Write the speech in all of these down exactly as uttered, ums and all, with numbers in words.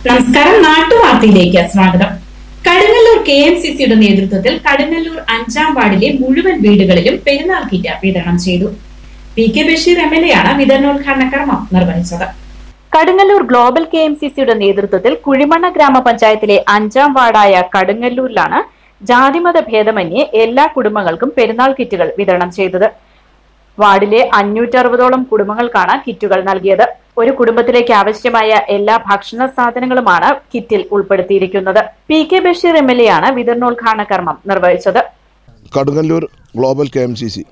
നമസ്കാരം. നാട്ടുവാർത്തയിലേക്ക് സ്വാഗതം. Kadungallur K M C സിയുടെ നേതൃത്വത്തിൽ കടുങ്ങല്ലൂർ അഞ്ചാം വാർഡിലെ മുഴുവൻ വീടുകളിലും പെരുന്നാൾ കിറ്റ് വിതരണം ചെയ്തു. P K Basheer M L A ആണ് വിതരണോദ്ഘാടന കർമ്മം നിർവഹിച്ചത്. Kadungallur global K M C സിയുടെ നേതൃത്വത്തിൽ കുഴിമണ്ണ ഗ്രാമപഞ്ചായത്തിലെ അഞ്ചാം വാർഡായ കടുങ്ങല്ലൂരിലാണ് ജാതിമത ഭേദമന്യേ എല്ലാ കുടുംബങ്ങൾക്കും പെരുന്നാൾ കിറ്റുകൾ വിതരണം ചെയ്തത്. വാർഡിലെ അഞ്ഞൂറ്ററുപതോളം കുടുംബങ്ങൾക്കാണ് കിറ്റുകൾ നൽകിയത്. ഒരു കുടുംബത്തിലേക്ക് ആവശ്യമായ എല്ലാ ഭക്ഷണ സാധനങ്ങളുമാണ് കിറ്റിൽ ഉൾപ്പെടുത്തിയിരിക്കുന്നത്. P K Basheer M L A ആണ് വിതരണോദ്ഘാടന കർമ്മം നിർവഹിച്ചത്. Kadungallur global K M C C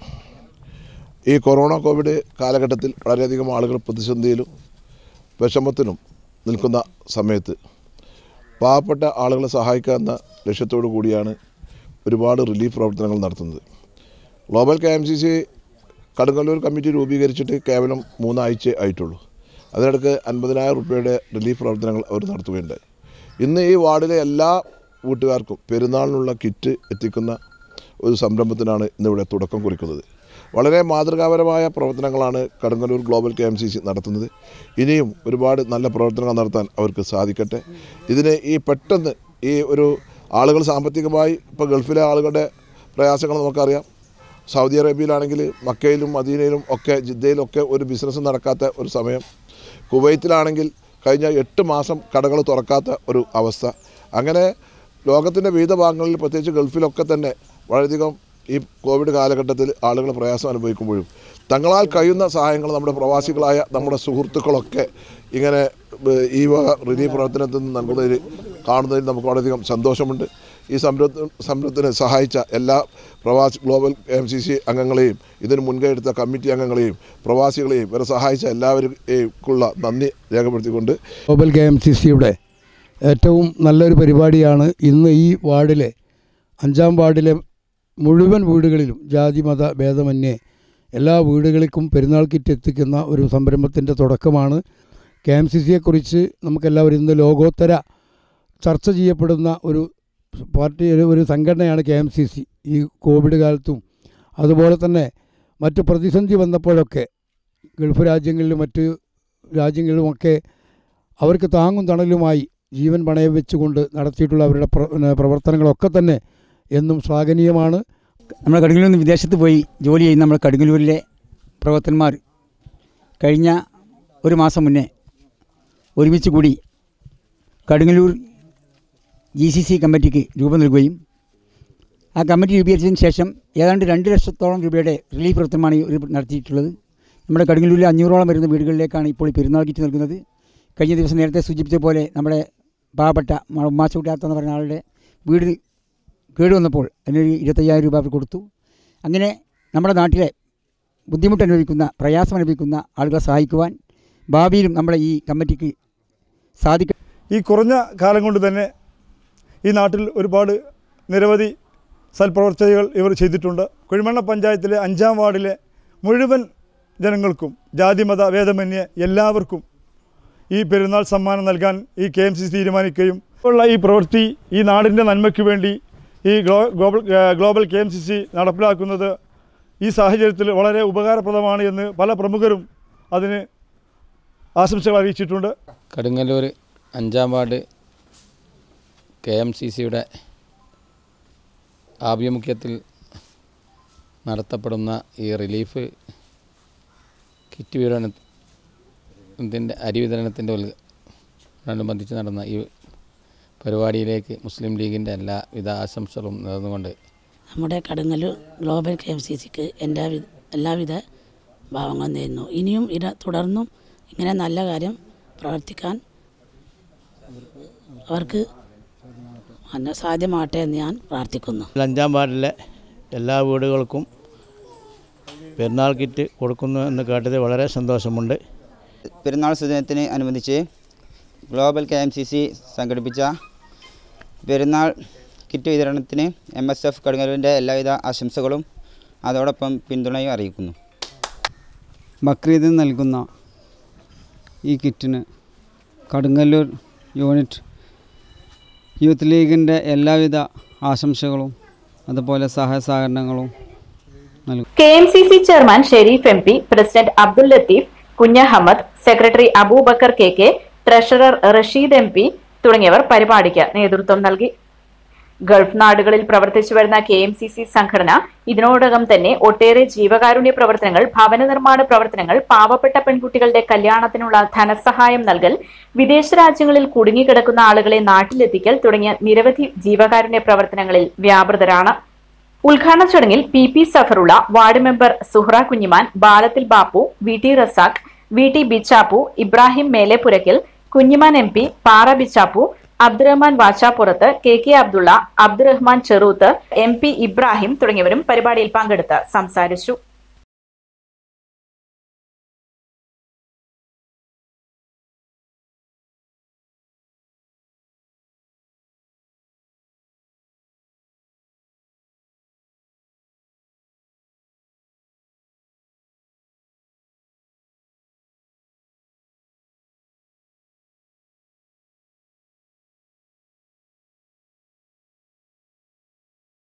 ഈ കൊറോണ കോവിഡ് കാലഘട്ടത്തിൽ വളരെയധികം ആളുകൾ പ്രതിസന്ധിയിലും വിഷമത്തിനും നിൽക്കുന്ന സമയത്ത് പാവപ്പെട്ട ആളുകളെ സഹായിക്കുക എന്ന ലക്ഷ്യത്തോടു കൂടിയാണ് ഒരുപാട് റിലീഫ് പ്രവർത്തനങ്ങൾ നടത്തുന്നത്. Global K M C C Kadungallur committee രൂപീകരിച്ചിട്ട് കേവലം മൂന്നാഴ്ച ആയിട്ടുള്ളൂ. അതിനിടയ്ക്ക് അൻപതിനായിരം റുപ്യയുടെ റിലീഫ് പ്രവർത്തനങ്ങൾ അവർ നടത്തുകയുണ്ടായി. ഇന്ന് ഈ വാർഡിലെ എല്ലാ വീട്ടുകാർക്കും പെരുന്നാളിനുള്ള കിറ്റ് എത്തിക്കുന്ന ഒരു സംരംഭത്തിനാണ് ഇന്നിവിടെ തുടക്കം കുറിക്കുന്നത്. വളരെ മാതൃകാപരമായ പ്രവർത്തനങ്ങളാണ് Kadungallur global K M C C നടത്തുന്നത്. ഇനിയും ഒരുപാട് നല്ല പ്രവർത്തനങ്ങൾ നടത്താൻ അവർക്ക് സാധിക്കട്ടെ. ഇതിന് ഈ പെട്ടെന്ന് ഈ ഒരു ആളുകൾ സാമ്പത്തികമായി ഇപ്പോൾ ഗൾഫിലെ ആളുകളുടെ പ്രയാസങ്ങൾ നമുക്കറിയാം. സൗദി അറേബ്യയിലാണെങ്കിൽ മക്കയിലും മദീനയിലും ഒക്കെ ജിദ്ദയിലൊക്കെ ഒരു ബിസിനസ് നടക്കാത്ത ഒരു സമയം. കുവൈത്തിലാണെങ്കിൽ കഴിഞ്ഞ എട്ട് മാസം കടകൾ തുറക്കാത്ത ഒരു അവസ്ഥ. അങ്ങനെ ലോകത്തിൻ്റെ വിവിധ ഭാഗങ്ങളിൽ പ്രത്യേകിച്ച് ഗൾഫിലൊക്കെ തന്നെ വളരെയധികം ഈ കോവിഡ് കാലഘട്ടത്തിൽ ആളുകൾ പ്രയാസം അനുഭവിക്കുമ്പോഴും തങ്ങളാൽ കഴിയുന്ന സഹായങ്ങൾ നമ്മുടെ പ്രവാസികളായ നമ്മുടെ സുഹൃത്തുക്കളൊക്കെ ഇങ്ങനെ ഈ റിലീഫ് പ്രവർത്തനത്തിൽ നിന്ന് നൽകുന്നതിൽ കാണുന്നതിൽ നമുക്ക് വളരെയധികം സന്തോഷമുണ്ട്. ഈ സംരംഭ സംരംഭത്തിന് സഹായിച്ച എല്ലാ പ്രവാസി ഗ്ലോബൽ എം സി സി അംഗങ്ങളെയും ഇതിന് മുൻകൈ എടുത്ത കമ്മിറ്റി അംഗങ്ങളെയും പ്രവാസികളെയും ഇവരെ സഹായിച്ച എല്ലാവർക്കുള്ള നന്ദി രേഖപ്പെടുത്തിക്കൊണ്ട് ഗ്ലോബൽ കെ എം സി സിയുടെ ഏറ്റവും നല്ലൊരു പരിപാടിയാണ് ഇന്ന് ഈ വാർഡിലെ അഞ്ചാം വാർഡിലെ മുഴുവൻ വീടുകളിലും ജാതി മത ഭേദമന്യേ എല്ലാ വീടുകളിലേക്കും പെരുന്നാൾ കിറ്റ് എത്തിക്കുന്ന ഒരു സംരംഭത്തിൻ്റെ തുടക്കമാണ്. കെ എം സി സിയെക്കുറിച്ച് നമുക്കെല്ലാവരും ഇന്ന് ലോകോത്തര ചർച്ച ചെയ്യപ്പെടുന്ന ഒരു പാർട്ടി ഒരു സംഘടനയാണ് കെ എം സി സി. ഈ കോവിഡ് കാലത്തും അതുപോലെ തന്നെ മറ്റ് പ്രതിസന്ധി വന്നപ്പോഴൊക്കെ ഗൾഫ് രാജ്യങ്ങളിലും മറ്റ് രാജ്യങ്ങളിലുമൊക്കെ അവർക്ക് താങ്ങും തണലുമായി ജീവൻ പണയം വെച്ചുകൊണ്ട് നടത്തിയിട്ടുള്ള അവരുടെ പ്രവർത്തനങ്ങളൊക്കെ തന്നെ എന്നും ശ്ലാഘനീയമാണ്. നമ്മൾ കടുങ്ങല്ലൂരിൽ നിന്ന് വിദേശത്ത് പോയി ജോലി ചെയ്യുന്ന നമ്മൾ കടുങ്ങല്ലൂരിലെ പ്രവർത്തകന്മാർ കഴിഞ്ഞ ഒരു മാസം മുന്നേ ഒരുമിച്ച് കൂടി കടുങ്ങല്ലൂർ ജി സി സി കമ്മിറ്റിക്ക് രൂപം നൽകുകയും ആ കമ്മിറ്റി രൂപീകരിച്ചതിന് ശേഷം ഏതാണ്ട് രണ്ട് ലക്ഷത്തോളം രൂപയുടെ റിലീഫ് പ്രവർത്തനമാണ് ഒരു നടത്തിയിട്ടുള്ളത്. നമ്മുടെ കടുങ്ങല്ലൂരിലെ അഞ്ഞൂറോളം വരുന്ന വീടുകളിലേക്കാണ് ഇപ്പോൾ ഈ പെരുന്നാൾ കിറ്റ് നൽകുന്നത്. കഴിഞ്ഞ ദിവസം നേരത്തെ സൂചിപ്പിച്ച പോലെ നമ്മുടെ പാവപ്പെട്ട ഉമ്മാച്ചൂട്ടാത്ത എന്ന് പറഞ്ഞ ആളുടെ വീട് കേടുവന്നപ്പോൾ അതിനൊരു ഇരുപത്തയ്യായിരം രൂപ അവർ കൊടുത്തു. അങ്ങനെ നമ്മുടെ നാട്ടിലെ ബുദ്ധിമുട്ട് അനുഭവിക്കുന്ന പ്രയാസം അനുഭവിക്കുന്ന ആളുകളെ സഹായിക്കുവാൻ ഭാവിയിലും നമ്മുടെ ഈ കമ്മിറ്റിക്ക് സാധിക്കും. ഈ കുറഞ്ഞ കാലം കൊണ്ട് തന്നെ ഈ നാട്ടിൽ ഒരുപാട് നിരവധി സൽപ്രവർത്തനങ്ങൾ ഇവർ ചെയ്തിട്ടുണ്ട്. കുഴിമണ്ണ പഞ്ചായത്തിലെ അഞ്ചാം വാർഡിലെ മുഴുവൻ ജനങ്ങൾക്കും ജാതിമത ഭേദമന്യേ എല്ലാവർക്കും ഈ പെരുന്നാൾ സമ്മാനം നൽകാൻ ഈ കെ എം സി സി തീരുമാനിക്കുകയും ഉള്ള ഈ പ്രവൃത്തി ഈ നാടിൻ്റെ നന്മയ്ക്ക് വേണ്ടി ഈ global global K M C C നടപ്പിലാക്കുന്നത് ഈ സാഹചര്യത്തിൽ വളരെ ഉപകാരപ്രദമാണ് എന്ന് പല പ്രമുഖരും അതിന് ആശംസകൾ അറിയിച്ചിട്ടുണ്ട്. കടുങ്ങല്ലൂർ അഞ്ചാം വാർഡ് കെ എം സി സിയുടെ ആഭിമുഖ്യത്തിൽ നടത്തപ്പെടുന്ന ഈ റിലീഫ് കിറ്റ് വിതരണത്തിൻ്റെ അരി വിതരണത്തിൻ്റെ അനുബന്ധിച്ച് നടന്ന ഈ പരിപാടിയിലേക്ക് മുസ്ലിം ലീഗിൻ്റെ എല്ലാവിധ ആശംസകളും നേർന്നുകൊണ്ട് നമ്മുടെ Kadungallur global K M C സിക്ക് എൻ്റെ എല്ലാവിധ ഭാവങ്ങളും നേരുന്നു. ഇനിയും ഇത് തുടർന്നും ഇങ്ങനെ നല്ല കാര്യം പ്രവർത്തിക്കാൻ അവർക്ക് സാധ്യമാകട്ടെ എന്ന് ഞാൻ പ്രാർത്ഥിക്കുന്നു. അഞ്ചാം വാർഡിലെ എല്ലാ വീടുകൾക്കും പെരുന്നാൾ കിറ്റ് കൊടുക്കുന്നു എന്ന് കേട്ടത് വളരെ സന്തോഷമുണ്ട്. പെരുന്നാൾ സുദിനത്തിന് അനുബന്ധിച്ച് global K M C C സംഘടിപ്പിച്ച പെരുന്നാൾ കിറ്റ് വിതരണത്തിന് എം എസ് എഫ് കടുങ്ങല്ലൂരിൻ്റെ എല്ലാവിധ ആശംസകളും അതോടൊപ്പം പിന്തുണയും അറിയിക്കുന്നു. ബക്രീദിന് നൽകുന്ന ഈ കിറ്റിന് കടുങ്ങല്ലൂർ യൂണിറ്റ് യൂത്ത് ലീഗിൻ്റെ എല്ലാവിധ ആശംസകളും അതുപോലെ സഹായ സഹകരണങ്ങളും നൽകും. K M C C chairman Sharif M P, president Abdul Latheef, Kunjahammed, secretary Abubakar K K, treasurer Rasheed M P, തുടങ്ങിയവർ പരിപാടിക്ക് നേതൃത്വം നൽകി. ഗൾഫ് നാടുകളിൽ പ്രവർത്തിച്ചു വരുന്ന കെ എം സി സി സംഘടന ഇതിനോടകം തന്നെ ഒട്ടേറെ ജീവകാരുണ്യ പ്രവർത്തനങ്ങൾ, ഭവന നിർമ്മാണ പ്രവർത്തനങ്ങൾ, പാവപ്പെട്ട പെൺകുട്ടികളുടെ കല്യാണത്തിനുള്ള ധനസഹായം നൽകൽ, വിദേശ രാജ്യങ്ങളിൽ കുടുങ്ങിക്കിടക്കുന്ന ആളുകളെ നാട്ടിലെത്തിക്കൽ തുടങ്ങിയ നിരവധി ജീവകാരുണ്യ പ്രവർത്തനങ്ങളിൽ വ്യാപൃതരാണ്. ഉദ്ഘാടന ചടങ്ങിൽ P P Safarulla, ward member Suhra Kunjiman, Balathil Bappu, V T Razak, V T Bichappu, Ibrahim Melepurakkal, Kunjiman M P, Para Bichappu, Abdurahman Vachappurath, K K Abdulla, Abdurahman Cheruth, M P Ibrahim തുടങ്ങിയവരും പരിപാടിയിൽ പങ്കെടുത്ത് സംസാരിച്ചു.